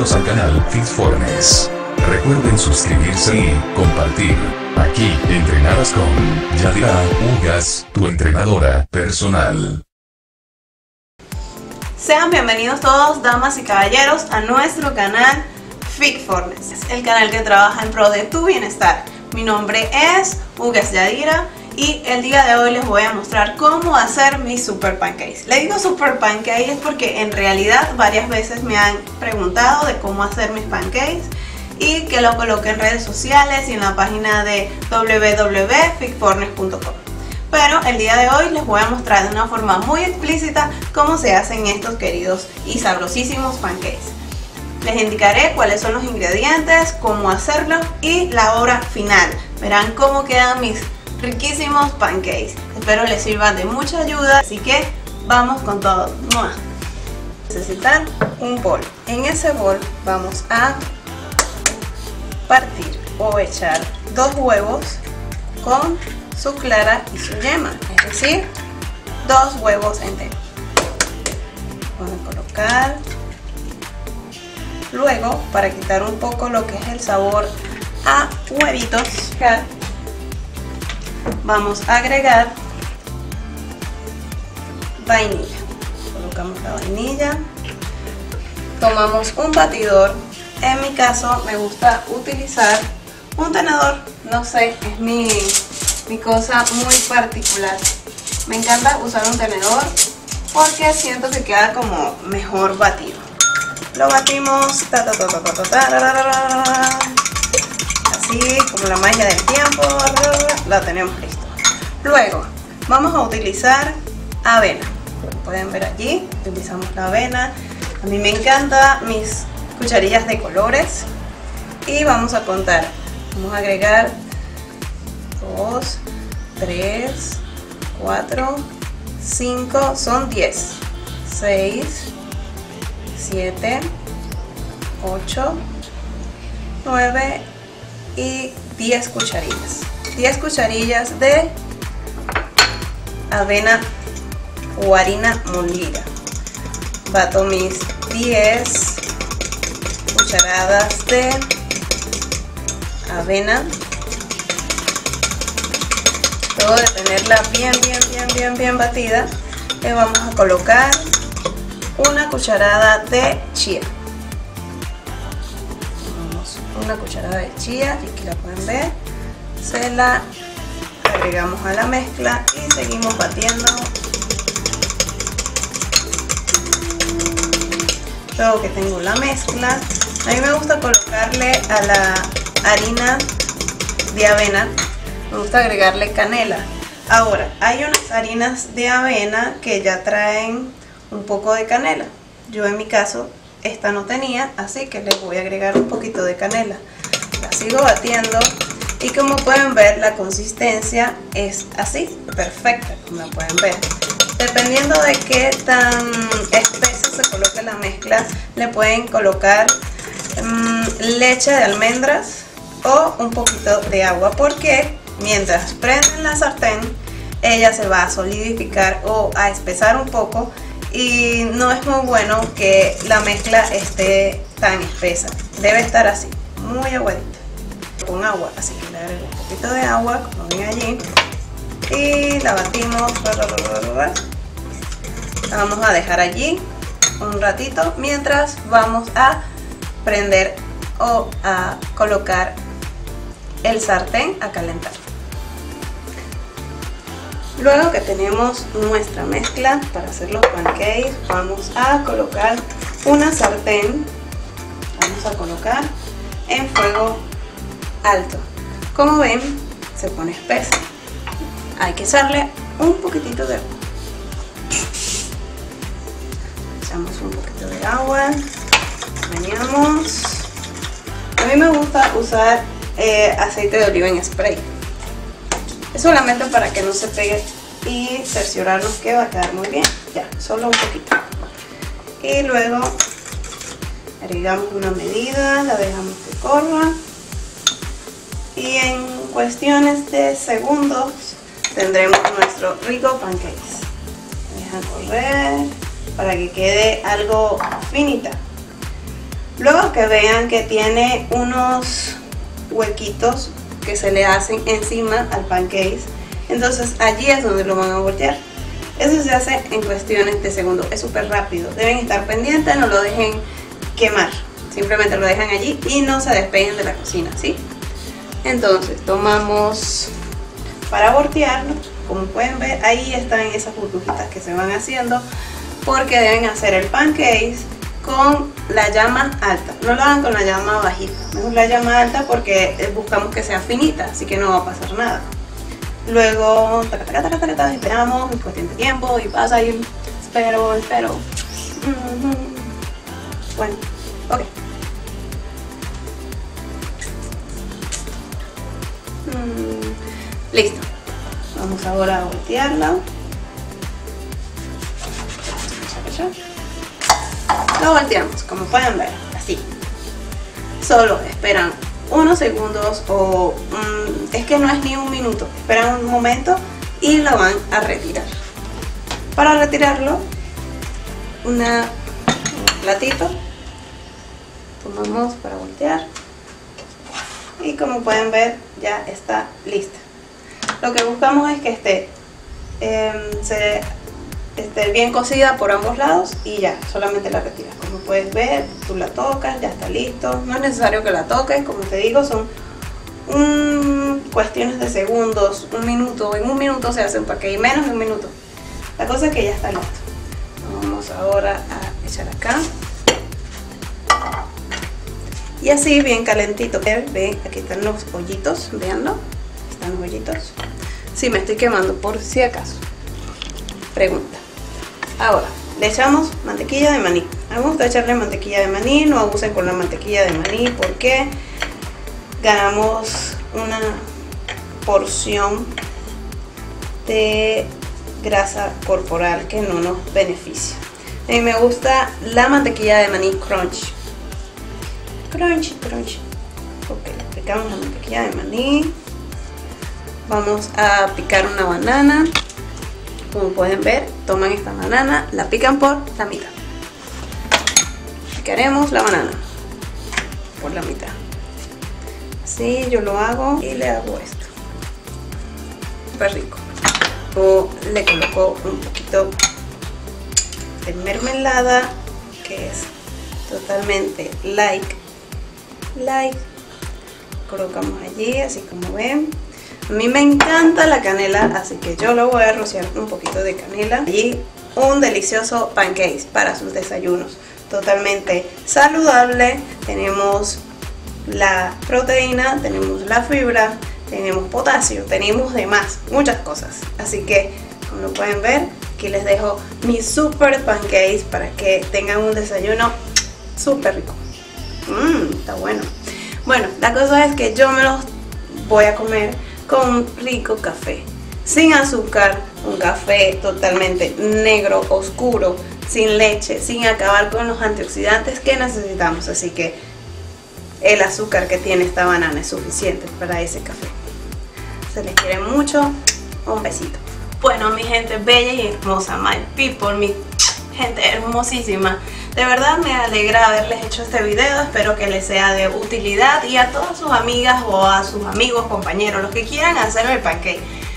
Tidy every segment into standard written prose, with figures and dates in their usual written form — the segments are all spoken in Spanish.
Bienvenidos al canal Fitfornes. Recuerden suscribirse y compartir. Aquí entrenarás con Yadira Ugas, tu entrenadora personal. Sean bienvenidos todos, damas y caballeros, a nuestro canal Fitfornes, el canal que trabaja en pro de tu bienestar. Mi nombre es Ugas Yadira y el día de hoy les voy a mostrar cómo hacer mis super pancakes. Le digo super pancakes porque en realidad varias veces me han preguntado de cómo hacer mis pancakes y que lo coloque en redes sociales y en la página de www.fitfornes.com. Pero el día de hoy les voy a mostrar de una forma muy explícita cómo se hacen estos queridos y sabrosísimos pancakes. Les indicaré cuáles son los ingredientes, cómo hacerlo y la hora final. Verán cómo quedan mis riquísimos pancakes. Espero les sirvan de mucha ayuda, así que vamos con todo. Necesitan un bol. En ese bol vamos a partir o echar 2 huevos con su clara y su yema, es decir, 2 huevos enteros. Vamos a colocar. Luego, para quitar un poco lo que es el sabor a huevitos, vamos a agregar vainilla. Colocamos la vainilla. Tomamos un batidor. En mi caso me gusta utilizar un tenedor. No sé, es mi cosa muy particular. Me encanta usar un tenedor porque siento que queda como mejor batido. Lo batimos así como la magia del tiempo. La tenemos listo. Luego vamos a utilizar avena. Pueden ver allí, utilizamos la avena. A mí me encanta mis cucharillas de colores. Y vamos a contar. Vamos a agregar 2, 3, 4, 5, son 10, 6, 7, 8, 9 y 10 cucharillas. 10 cucharillas de avena o harina molida. Bato mis 10 cucharadas de avena. Luego de tenerla bien batida, le vamos a colocar una cucharada de chía. Una cucharada de chía, aquí la pueden ver. Se la agregamos a la mezcla y seguimos batiendo. Luego que tengo la mezcla, a mí me gusta colocarle a la harina de avena, me gusta agregarle canela. Ahora, hay unas harinas de avena que ya traen un poco de canela. Yo en mi caso esta no tenía, así que le voy a agregar un poquito de canela. La sigo batiendo y como pueden ver la consistencia es así, perfecta, como la pueden ver. Dependiendo de qué tan espesa se coloque la mezcla, le pueden colocar leche de almendras o un poquito de agua, porque mientras prenden la sartén ella se va a solidificar o a espesar un poco y no es muy bueno que la mezcla esté tan espesa. Debe estar así, muy aguadita, con agua, así que le agrego un poquito de agua, como ven allí, y la batimos. La vamos a dejar allí un ratito mientras vamos a prender o a colocar el sartén a calentar. Luego que tenemos nuestra mezcla para hacer los pancakes, vamos a colocar una sartén. Vamos a colocar en fuego alto. Como ven, se pone espesa. Hay que echarle un poquitito de agua. Echamos un poquito de agua. Meneamos. A mí me gusta usar aceite de oliva en spray. Es solamente para que no se pegue y cerciorarnos que va a quedar muy bien. Ya, solo un poquito. Y luego agregamos una medida, la dejamos que corra. Y en cuestiones de segundos tendremos nuestro rico pancakes. Deja correr para que quede algo finita. Luego que vean que tiene unos huequitos que se le hacen encima al pancake, entonces allí es donde lo van a voltear. Eso se hace en cuestiones de segundos, es súper rápido. Deben estar pendientes, no lo dejen quemar, simplemente lo dejan allí y no se despeguen de la cocina, ¿sí? Entonces tomamos para voltearlo, como pueden ver ahí están esas burbujitas que se van haciendo, porque deben hacer el pancake con la llama alta, no lo hagan con la llama bajita, mejor la llama alta porque buscamos que sea finita, así que no va a pasar nada. Luego esperamos en cuestión de tiempo y pasa y espero. Bueno, ok. Listo. Vamos ahora a voltearla. Lo volteamos, como pueden ver, así. Solo esperan unos segundos o es que no es ni un minuto, esperan un momento y lo van a retirar. Para retirarlo, un platito, tomamos para voltear y como pueden ver ya está lista. Lo que buscamos es que esté bien cocida por ambos lados y ya, solamente la retiras. Como puedes ver, tú la tocas, ya está listo. No es necesario que la toques, como te digo, son cuestiones de segundos, un minuto. En un minuto se hace un paquete, menos de un minuto. La cosa es que ya está listo. Vamos ahora a echar acá. Y así bien calentito. Ven, aquí están los hoyitos, veanlo. Están los hoyitos. Sí, me estoy quemando por si acaso. Pregunta. Ahora, le echamos mantequilla de maní. A mí me gusta echarle mantequilla de maní, no abusen con la mantequilla de maní porque ganamos una porción de grasa corporal que no nos beneficia. A mí me gusta la mantequilla de maní crunchy. Crunchy. Ok, aplicamos la mantequilla de maní. Vamos a picar una banana. Como pueden ver, toman esta banana, la pican por la mitad. Picaremos la banana por la mitad. Así yo lo hago y le hago esto. Súper rico. O le coloco un poquito de mermelada, que es totalmente light. Colocamos allí, así como ven. A mí me encanta la canela, así que yo lo voy a rociar un poquito de canela. Y un delicioso pancake para sus desayunos. Totalmente saludable. Tenemos la proteína, tenemos la fibra, tenemos potasio, tenemos demás, muchas cosas. Así que, como lo pueden ver, aquí les dejo mis super pancakes para que tengan un desayuno súper rico. Está bueno. Bueno, la cosa es que yo me los voy a comer con un rico café, sin azúcar, un café totalmente negro, oscuro, sin leche, sin acabar con los antioxidantes que necesitamos. Así que el azúcar que tiene esta banana es suficiente para ese café. Se les quiere mucho, un besito. Bueno, mi gente bella y hermosa, my people, mi gente hermosísima, de verdad me alegra haberles hecho este video. Espero que les sea de utilidad y a todas sus amigas o a sus amigos, compañeros, los que quieran hacer el pancake.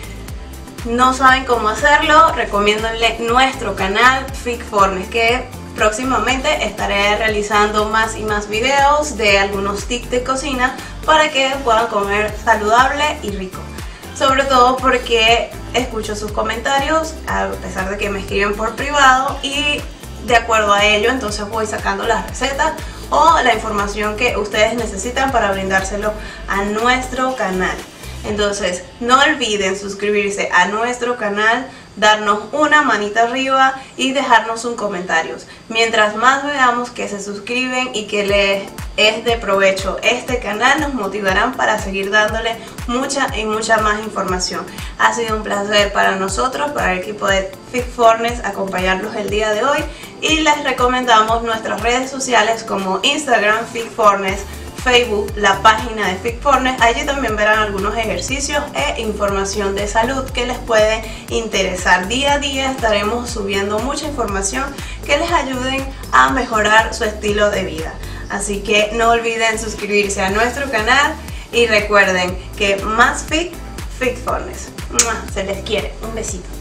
No saben cómo hacerlo, recomiéndole nuestro canal FitFornes, que próximamente estaré realizando más y más videos de algunos tips de cocina para que puedan comer saludable y rico. Sobre todo porque escucho sus comentarios, a pesar de que me escriben por privado, y de acuerdo a ello entonces voy sacando las recetas o la información que ustedes necesitan para brindárselo a nuestro canal. Entonces no olviden suscribirse a nuestro canal, darnos una manita arriba y dejarnos un comentario. Mientras más veamos que se suscriben y que les es de provecho este canal, nos motivarán para seguir dándole mucha más información. Ha sido un placer para nosotros, para el equipo de FitFornes, acompañarlos el día de hoy, y les recomendamos nuestras redes sociales como Instagram FitFornes, Facebook, la página de FitFornes. Allí también verán algunos ejercicios e información de salud que les puede interesar. Día a día estaremos subiendo mucha información que les ayuden a mejorar su estilo de vida. Así que no olviden suscribirse a nuestro canal y recuerden que más fit, fit fitness. Se les quiere. Un besito.